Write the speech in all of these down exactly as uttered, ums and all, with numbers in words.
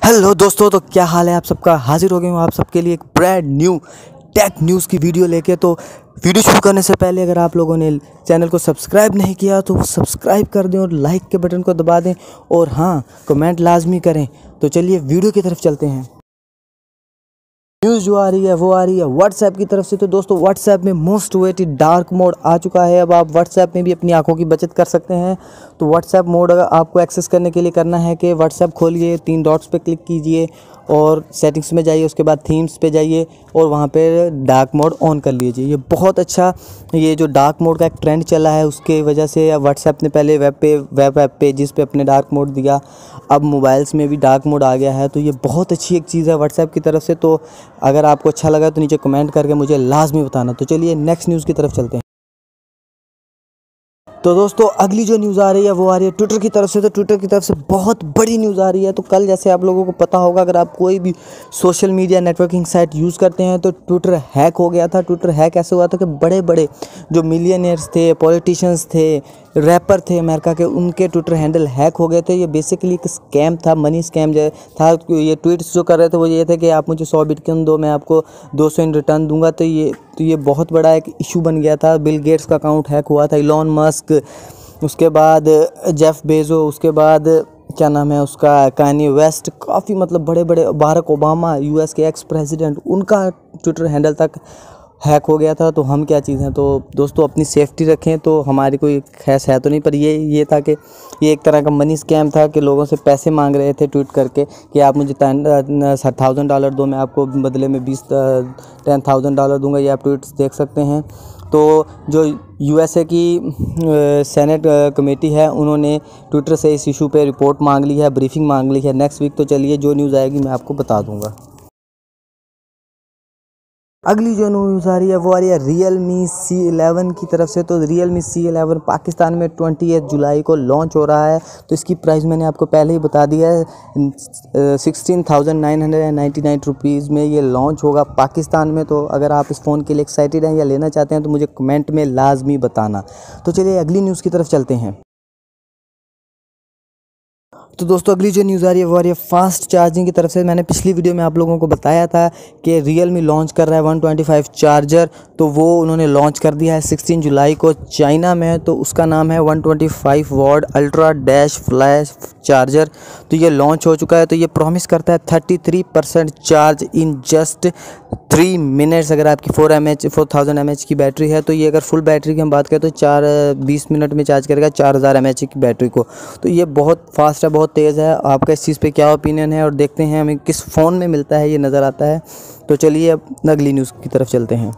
Hello दोस्तों, तो क्या हाल है आप सबका। हाजिर हो गए हूँ आप सबके लिए एक ब्रांड न्यू टेक न्यूज़ की वीडियो लेके। तो वीडियो शुरू करने से पहले अगर आप लोगों ने चैनल को सब्सक्राइब नहीं किया तो सब्सक्राइब कर दें और लाइक के बटन को दबा दें और हाँ, कमेंट लाजमी करें। तो चलिए वीडियो की तरफ चलते हैं। न्यूज़ जो आ रही है वो आ रही है व्हाट्सएप की तरफ से। तो दोस्तों, व्हाट्सएप में मोस्ट अवेटेड डार्क मोड आ चुका है। अब आप व्हाट्सएप में भी अपनी आंखों की बचत कर सकते हैं। तो व्हाट्सएप मोड आपको एक्सेस करने के लिए करना है कि व्हाट्सएप खोलिए, तीन डॉट्स पे क्लिक कीजिए और सेटिंग्स में जाइए, उसके बाद थीम्स पे जाइए और वहाँ पे डार्क मोड ऑन कर लीजिए। ये बहुत अच्छा, ये जो डार्क मोड का एक ट्रेंड चला है उसके वजह से व्हाट्सएप ने पहले वेब पे वेब ऐप पेजेस पे अपने डार्क मोड दिया, अब मोबाइल्स में भी डार्क मोड आ गया है। तो ये बहुत अच्छी एक चीज़ है व्हाट्सएप की तरफ से। तो अगर आपको अच्छा लगा तो नीचे कमेंट करके मुझे लाजमी बताना। तो चलिए नेक्स्ट न्यूज़ की तरफ चलते हैं। तो दोस्तों, अगली जो न्यूज़ आ रही है वो आ रही है ट्विटर की तरफ से। तो ट्विटर की तरफ से बहुत बड़ी न्यूज़ आ रही है। तो कल जैसे आप लोगों को पता होगा, अगर आप कोई भी social media networking site use करते हैं तो ट्विटर हैक हो गया था। ट्विटर हैक ऐसे हुआ था कि बड़े बड़े जो मिलियनियर्स थे, पॉलिटिशियंस थे, रैपर थे अमेरिका के, उनके ट्विटर हैंडल हैक हो गए थे। ये बेसिकली एक स्कैम था, मनी स्कैम जो था। ये ट्वीट्स जो कर रहे थे वो ये थे कि आप मुझे सौ बिटकॉइन दो, मैं आपको दो सौ इन रिटर्न दूंगा। तो ये तो ये बहुत बड़ा एक इशू बन गया था। बिल गेट्स का अकाउंट हैक हुआ था, इलॉन मस्क, उसके बाद जेफ बेजो, उसके बाद क्या नाम है उसका, कान्ये वेस्ट, काफ़ी मतलब बड़े बड़े, बारक ओबामा यूएस के एक्स प्रेसिडेंट, उनका ट्विटर हैंडल तक हैक हो गया था। तो हम क्या चीज़ हैं। तो दोस्तों, अपनी सेफ्टी रखें। तो हमारी कोई खैस है तो नहीं, पर ये ये था कि ये एक तरह का मनी स्कैम था कि लोगों से पैसे मांग रहे थे ट्वीट करके कि आप मुझे थाउजेंड डॉलर दो, मैं आपको बदले में बीस टेन थाउजेंड डॉलर दूंगा। ये आप ट्वीट्स देख सकते हैं। तो जो यूएसए की सेनेट कमेटी है, उन्होंने ट्विटर से इस इशू पे रिपोर्ट मांग ली है, ब्रीफिंग मांग ली है नेक्स्ट वीक। तो चलिए जो न्यूज़ आएगी मैं आपको बता दूंगा। अगली जो न्यूज़ आ रही है वो आ रही है रियल मी सी इलेवन की तरफ से। तो Realme C eleven Pakistan में ट्वेंटी जुलाई को लॉन्च हो रहा है। तो इसकी प्राइस मैंने आपको पहले ही बता दिया है, sixteen thousand nine hundred and ninety nine rupees में ये लॉन्च होगा पाकिस्तान में। तो अगर आप इस फ़ोन के लिए एक्साइटेड हैं या लेना चाहते हैं तो मुझे कमेंट में लाजमी बताना। तो चलिए अगली न्यूज़ की तरफ चलते हैं। तो दोस्तों, अगली जो न्यूज़ आ रही है वो आ रही है फास्ट चार्जिंग की तरफ से। मैंने पिछली वीडियो में आप लोगों को बताया था कि रियल मी लॉन्च कर रहा है वन ट्वेंटी फाइव चार्जर। तो वो उन्होंने लॉन्च कर दिया है सिक्सटीन जुलाई को चाइना में। तो उसका नाम है one twenty five watt ultra dash flash charger. तो ये लॉन्च हो चुका है। तो ये प्रॉमिस करता है thirty three percent charge in just three minutes. अगर आपकी four M H four thousand M H की बैटरी है तो ये अगर फुल बैटरी की हम बात करें तो चार बीस मिनट में चार्ज करेगा चार हज़ार एम एच की बैटरी को। तो ये बहुत फास्ट है, बहुत तेज़ है। आपका इस चीज़ पे क्या ओपिनियन है और देखते हैं हमें किस फ़ोन में मिलता है, ये नज़र आता है। तो चलिए अब अगली न्यूज़ की तरफ चलते हैं।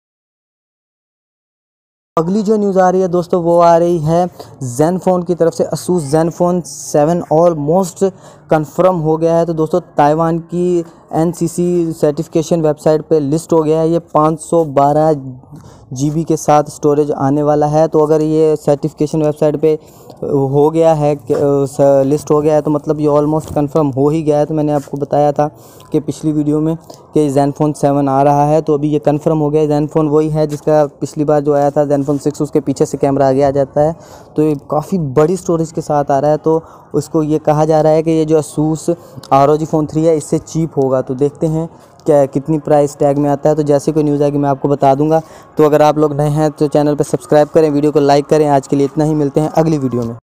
अगली जो न्यूज़ आ रही है दोस्तों वो आ रही है ज़ेनफ़ोन की तरफ से। Asus Zenfone seven almost confirm हो गया है। तो दोस्तों, ताइवान की N C C certification website पे लिस्ट हो गया है। ये पाँच सौ बारह जी बी के साथ स्टोरेज आने वाला है। तो अगर ये सर्टिफिकेशन वेबसाइट पे हो गया है, लिस्ट हो गया है, तो मतलब ये ऑलमोस्ट कंफर्म हो ही गया है। तो मैंने आपको बताया था कि पिछली वीडियो में कि ज़ेनफ़ोन सेवन आ रहा है। तो अभी ये कंफर्म हो गया है। ज़ेनफ़ोन वही है जिसका पिछली बार जो आया था ज़ेनफ़ोन सिक्स, उसके पीछे से कैमरा आगे आ जाता है। तो ये काफ़ी बड़ी स्टोरेज के साथ आ रहा है। तो उसको ये कहा जा रहा है कि ये जो Asus R O G phone three है इससे चीप होगा। तो देखते हैं क्या कितनी प्राइस टैग में आता है। तो जैसे कोई न्यूज़ आएगी मैं आपको बता दूंगा। तो अगर आप लोग नए हैं तो चैनल पर सब्सक्राइब करें, वीडियो को लाइक करें। आज के लिए इतना ही, मिलते हैं अगली वीडियो में।